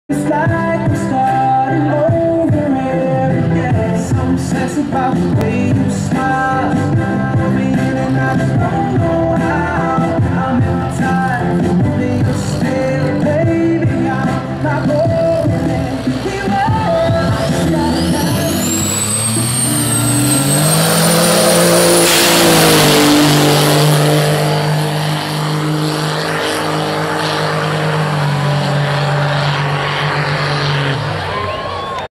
It's like we're starting over every day. Some sense about the way